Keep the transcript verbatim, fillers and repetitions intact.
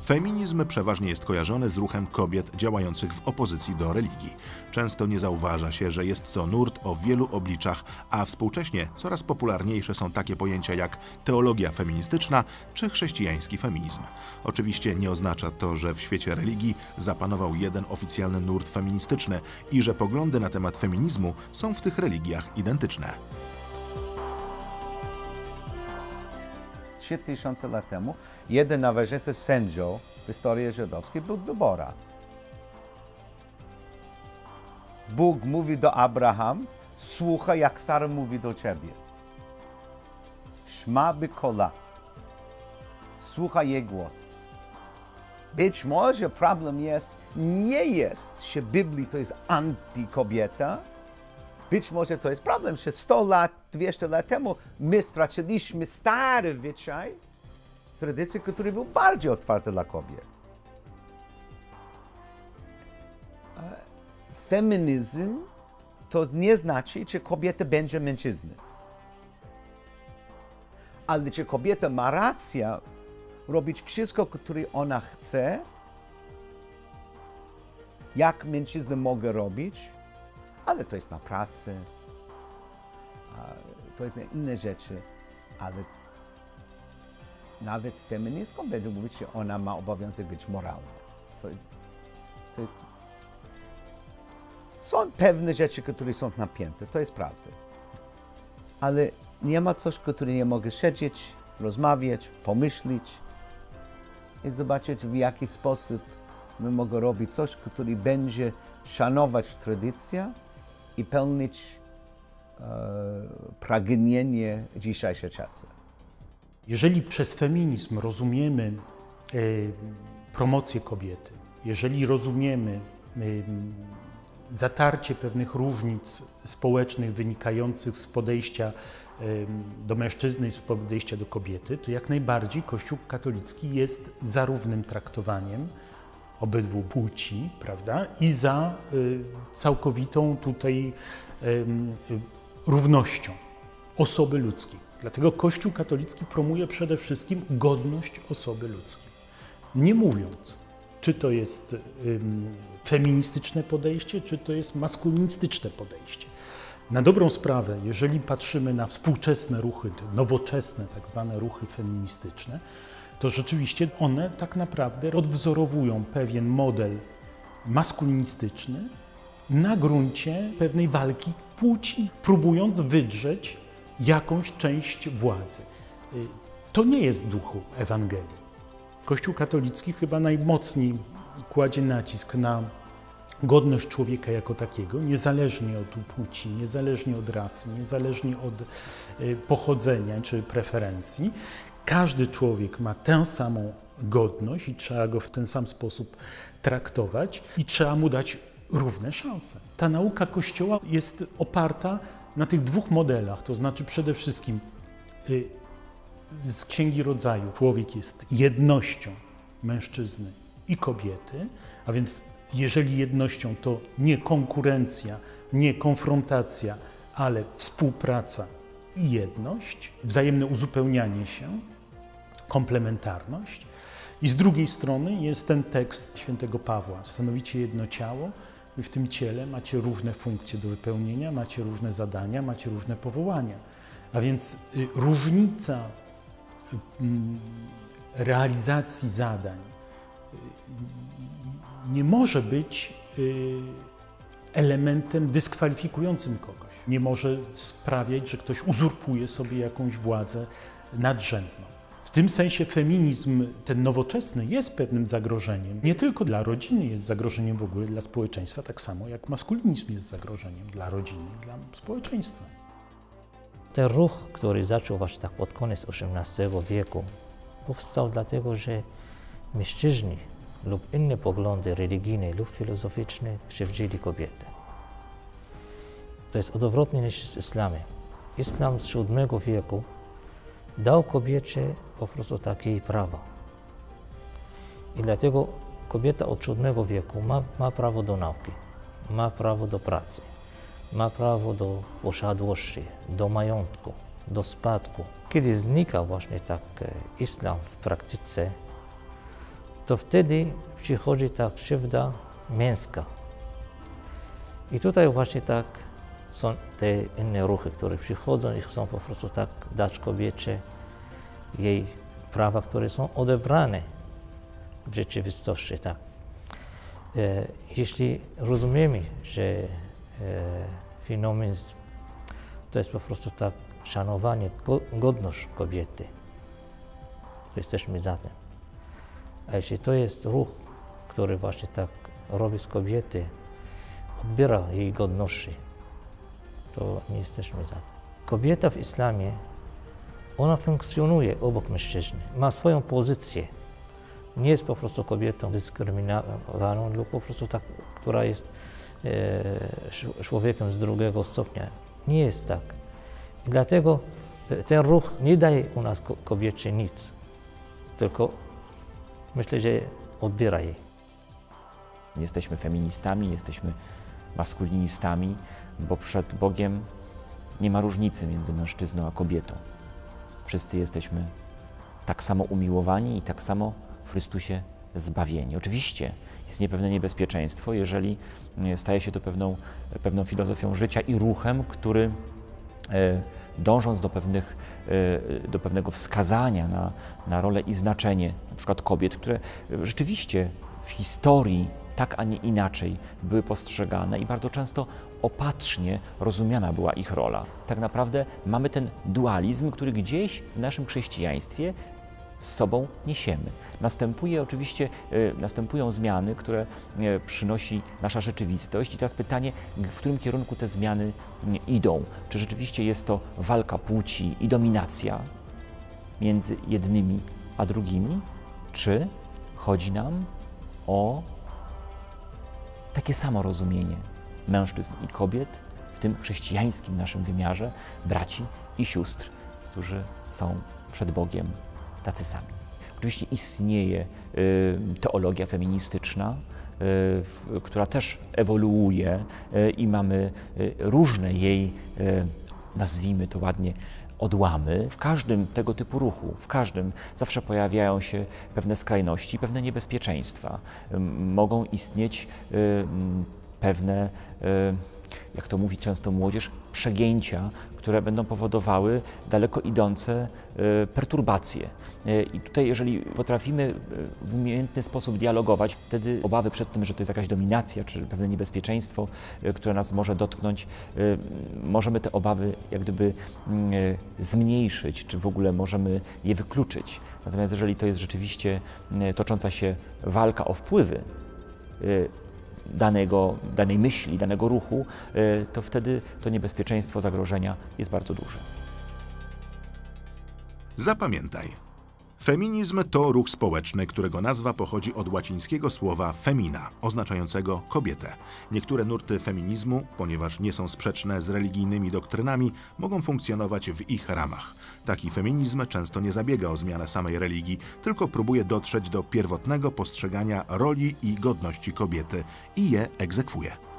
Feminizm przeważnie jest kojarzony z ruchem kobiet działających w opozycji do religii. Często nie zauważa się, że jest to nurt o wielu obliczach, a współcześnie coraz popularniejsze są takie pojęcia jak teologia feministyczna czy chrześcijański feminizm. Oczywiście nie oznacza to, że w świecie religii zapanował jeden oficjalny nurt feministyczny i że poglądy na temat feminizmu są w tych religiach identyczne. Trzy tysiące lat temu jeden najważniejszy sędzią w historii żydowskiej był Debora. Bóg mówi do Abraham, słuchaj jak Sara mówi do ciebie. Szma bikola. Słuchaj jej głos. Być może problem jest, nie jest, że w Biblii to jest antykobieta. Być może to jest problem, że sto lat, dwieście lat temu my straciliśmy stary zwyczaj, tradycję, który był bardziej otwarty dla kobiet. Feminizm to nie znaczy, że kobieta będzie mężczyzną. Ale czy kobieta ma rację robić wszystko, co ona chce, jak mężczyzna mogę robić, ale to jest na pracy, to jest na inne rzeczy, ale nawet feministką będę mówić, że ona ma obowiązek być moralna. To, to jest, są pewne rzeczy, które są napięte, to jest prawda. Ale nie ma coś, które nie mogę siedzieć, rozmawiać, pomyśleć i zobaczyć, w jaki sposób my możemy robić coś, które będzie szanować tradycję i pełnić e, pragnienie dzisiejszych czasów. Jeżeli przez feminizm rozumiemy e, promocję kobiety, jeżeli rozumiemy e, zatarcie pewnych różnic społecznych wynikających z podejścia e, do mężczyzny i z podejścia do kobiety, to jak najbardziej Kościół katolicki jest za równym traktowaniem obydwu płci, prawda, i za y, całkowitą tutaj y, y, równością osoby ludzkiej. Dlatego Kościół katolicki promuje przede wszystkim godność osoby ludzkiej. Nie mówiąc, czy to jest y, feministyczne podejście, czy to jest maskulinistyczne podejście. Na dobrą sprawę, jeżeli patrzymy na współczesne ruchy, nowoczesne tak zwane ruchy feministyczne, to rzeczywiście one tak naprawdę odwzorowują pewien model maskulinistyczny na gruncie pewnej walki płci, próbując wydrzeć jakąś część władzy. To nie jest w duchu Ewangelii. Kościół katolicki chyba najmocniej kładzie nacisk na godność człowieka jako takiego, niezależnie od płci, niezależnie od rasy, niezależnie od pochodzenia czy preferencji. Każdy człowiek ma tę samą godność i trzeba go w ten sam sposób traktować i trzeba mu dać równe szanse. Ta nauka Kościoła jest oparta na tych dwóch modelach, to znaczy przede wszystkim z Księgi Rodzaju człowiek jest jednością mężczyzny i kobiety, a więc jeżeli jednością, to nie konkurencja, nie konfrontacja, ale współpraca i jedność, wzajemne uzupełnianie się, komplementarność. I z drugiej strony jest ten tekst świętego Pawła. Stanowicie jedno ciało i w tym ciele macie różne funkcje do wypełnienia, macie różne zadania, macie różne powołania. A więc y, różnica y, y, realizacji zadań y, nie może być y, elementem dyskwalifikującym kogoś. Nie może sprawiać, że ktoś uzurpuje sobie jakąś władzę nadrzędną. W tym sensie feminizm, ten nowoczesny, jest pewnym zagrożeniem. Nie tylko dla rodziny, jest zagrożeniem w ogóle dla społeczeństwa, tak samo jak maskulinizm jest zagrożeniem dla rodziny i dla społeczeństwa. Ten ruch, który zaczął właśnie tak pod koniec osiemnastego wieku, powstał dlatego, że mężczyźni lub inne poglądy religijne lub filozoficzne krzywdzili kobietę. To jest odwrotnie niż z islamem. Islam z siódmego wieku dał kobiecie po prostu takie prawa. I dlatego kobieta od siódmego wieku ma, ma prawo do nauki, ma prawo do pracy, ma prawo do posiadłości, do majątku, do spadku. Kiedy znika właśnie tak islam w praktyce, to wtedy przychodzi ta krzywda męska. I tutaj właśnie tak są te inne ruchy, które przychodzą i chcą po prostu tak dać kobiecie jej prawa, które są odebrane w rzeczywistości. Tak. E, jeśli rozumiemy, że e, feminizm to jest po prostu tak szanowanie, go, godność kobiety, to jesteśmy za tym. A jeśli to jest ruch, który właśnie tak robi z kobiety, odbiera jej godności, to nie jesteśmy za tym. Kobieta w islamie, ona funkcjonuje obok mężczyzny, ma swoją pozycję. Nie jest po prostu kobietą dyskryminowaną lub po prostu tak, która jest e, człowiekiem z drugiego stopnia. Nie jest tak. I dlatego ten ruch nie daje u nas kobiecie nic, tylko myślę, że odbiera jej. Jesteśmy feministami, jesteśmy maskulinistami, bo przed Bogiem nie ma różnicy między mężczyzną a kobietą. Wszyscy jesteśmy tak samo umiłowani i tak samo w Chrystusie zbawieni. Oczywiście istnieje pewne niebezpieczeństwo, jeżeli staje się to pewną, pewną filozofią życia i ruchem, który dążąc do, pewnych, do pewnego wskazania na, na rolę i znaczenie na przykład kobiet, które rzeczywiście w historii tak, a nie inaczej były postrzegane i bardzo często opatrznie rozumiana była ich rola. Tak naprawdę mamy ten dualizm, który gdzieś w naszym chrześcijaństwie z sobą niesiemy. Następuje oczywiście, y, następują zmiany, które y, przynosi nasza rzeczywistość i teraz pytanie, w którym kierunku te zmiany y, idą. Czy rzeczywiście jest to walka płci i dominacja między jednymi a drugimi, czy chodzi nam o takie samo rozumienie mężczyzn i kobiet w tym chrześcijańskim naszym wymiarze, braci i sióstr, którzy są przed Bogiem tacy sami. Oczywiście istnieje y, teologia feministyczna, y, która też ewoluuje y, i mamy y, różne jej, y, nazwijmy to ładnie, odłamy. W każdym tego typu ruchu, w każdym zawsze pojawiają się pewne skrajności, pewne niebezpieczeństwa. Y, mogą istnieć y, pewne, y, jak to mówi często młodzież, przegięcia, które będą powodowały daleko idące y, perturbacje. I tutaj, jeżeli potrafimy w umiejętny sposób dialogować, wtedy obawy przed tym, że to jest jakaś dominacja, czy pewne niebezpieczeństwo, które nas może dotknąć, możemy te obawy jak gdyby zmniejszyć, czy w ogóle możemy je wykluczyć. Natomiast jeżeli to jest rzeczywiście tocząca się walka o wpływy danego, danej myśli, danego ruchu, to wtedy to niebezpieczeństwo zagrożenia jest bardzo duże. Zapamiętaj. Feminizm to ruch społeczny, którego nazwa pochodzi od łacińskiego słowa femina, oznaczającego kobietę. Niektóre nurty feminizmu, ponieważ nie są sprzeczne z religijnymi doktrynami, mogą funkcjonować w ich ramach. Taki feminizm często nie zabiega o zmianę samej religii, tylko próbuje dotrzeć do pierwotnego postrzegania roli i godności kobiety i je egzekwuje.